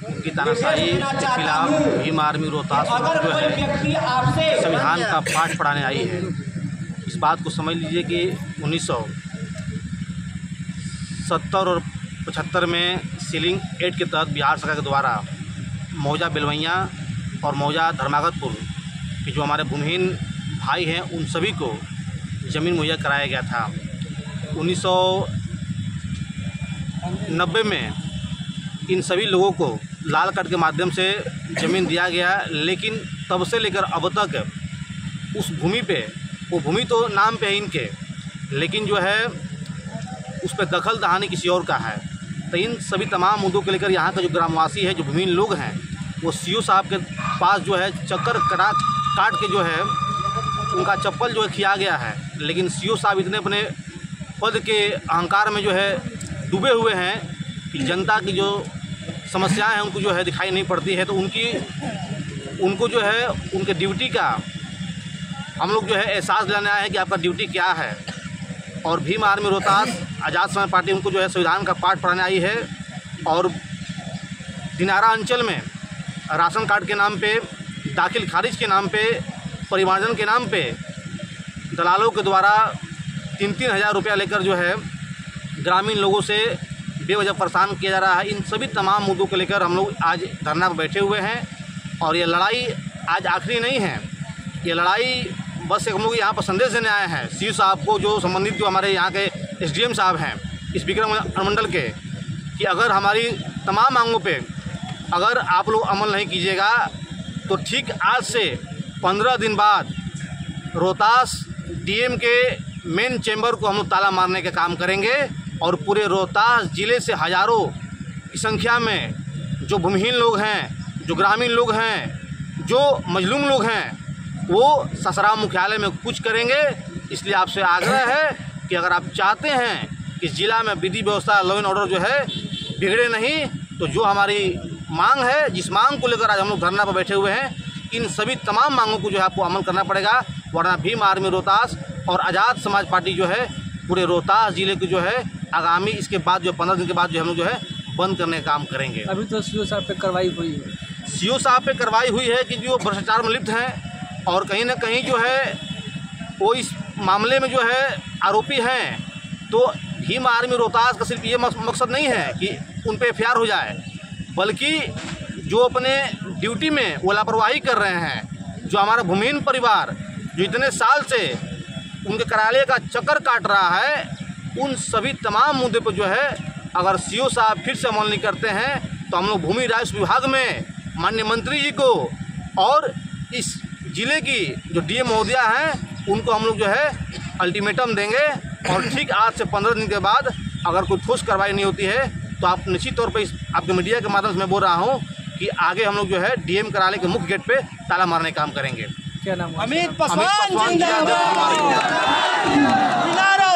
उनकी तानाशाही के खिलाफ भीम आर्मी रोहतास जो है संविधान का पाठ पढ़ाने आई है। इस बात को समझ लीजिए कि 1970 और 75 में सीलिंग एक्ट के तहत बिहार सरकार के द्वारा मौजा बेलवैया और मौजा धर्मागतपुर के जो हमारे भूमिहीन भाई हैं उन सभी को ज़मीन मुहैया कराया गया था। 1990 में इन सभी लोगों को लाल कार्ड के माध्यम से ज़मीन दिया गया, लेकिन तब से लेकर अब तक उस भूमि पे, वो भूमि तो नाम पे है इनके, लेकिन जो है उस पर दखल दहानी किसी और का है। तो इन सभी तमाम मुद्दों को लेकर यहाँ का जो ग्रामवासी है, जो भूमिहीन लोग हैं, वो सीओ साहब के पास जो है चक्कर काट के जो है उनका चप्पल जो है खिया गया है। लेकिन सीओ साहब इतने अपने पद के अहंकार में जो है डूबे हुए हैं कि जनता की जो समस्याएं हैं उनको जो है दिखाई नहीं पड़ती है। तो उनको जो है उनके ड्यूटी का हम लोग जो है एहसास दिलाने आए हैं कि आपका ड्यूटी क्या है। और भीम आर्मी रोहतास आज़ाद समाज पार्टी उनको जो है संविधान का पाठ पढ़ाने आई है। और दिनारा अंचल में राशन कार्ड के नाम पे, दाखिल खारिज के नाम पे, परिमार्जन के नाम पे दलालों के द्वारा 3-3 हज़ार रुपया लेकर जो है ग्रामीण लोगों से बेवजह परेशान किया जा रहा है। इन सभी तमाम मुद्दों को लेकर हम लोग आज धरना पर बैठे हुए हैं। और ये लड़ाई आज आखिरी नहीं है, ये लड़ाई बस हम लोग यहाँ पर संदेश देने आए हैं सीओ साहब को, जो संबंधित जो हमारे यहाँ के एसडीएम साहब हैं इस विक्रम अनुमंडल के, कि अगर हमारी तमाम मांगों पे अगर आप लोग अमल नहीं कीजिएगा तो ठीक आज से 15 दिन बाद रोहतास डीएम के मेन चैम्बर को हम लोग ताला मारने का काम करेंगे। और पूरे रोहतास ज़िले से हज़ारों की संख्या में जो भूमिहीन लोग हैं, जो ग्रामीण लोग हैं, जो मजलूम लोग हैं, वो ससराम मुख्यालय में कुछ करेंगे। इसलिए आपसे आग्रह है कि अगर आप चाहते हैं कि ज़िला में विधि व्यवस्था, लॉ एंड ऑर्डर जो है बिगड़े नहीं, तो जो हमारी मांग है, जिस मांग को लेकर आज हम लोग धरना पर बैठे हुए हैं, इन सभी तमाम मांगों को जो है आपको अमल करना पड़ेगा, वरना भीम आर्मी रोहतास और आज़ाद समाज पार्टी जो है पूरे रोहतास ज़िले को जो है आगामी इसके बाद जो 15 दिन के बाद जो हम लोग जो है बंद करने का काम करेंगे। अभी तो सीओ साहब पे कार्रवाई हुई है, सीओ साहब पे कार्रवाई हुई है कि जो भ्रष्टाचार में लिप्त हैं और कहीं ना कहीं जो है वो इस मामले में जो है आरोपी हैं। तो भीम आर्मी रोहतास का सिर्फ ये मकसद नहीं है कि उन पे एफआईआर हो जाए, बल्कि जो अपने ड्यूटी में वो लापरवाही कर रहे हैं, जो हमारा भूमिहीन परिवार जो इतने साल से उनके कार्यालय का चक्कर काट रहा है, उन सभी तमाम मुद्दे पर जो है अगर सीओ साहब फिर से अमल नहीं करते हैं तो हम लोग भूमि राजस्व विभाग में माननीय मंत्री जी को और इस ज़िले की जो डीएम महोदया हैं उनको हम लोग जो है अल्टीमेटम देंगे। और ठीक आज से 15 दिन के बाद अगर कोई ठोस कार्रवाई नहीं होती है तो आप निश्चित तौर पर इस आपके मीडिया के माध्यम से मैं बोल रहा हूँ कि आगे हम लोग जो है डीएम कार्यालय के मुख्य गेट पे ताला मारने का काम करेंगे। क्या नाम है? अमित पासवान जिंदाबाद।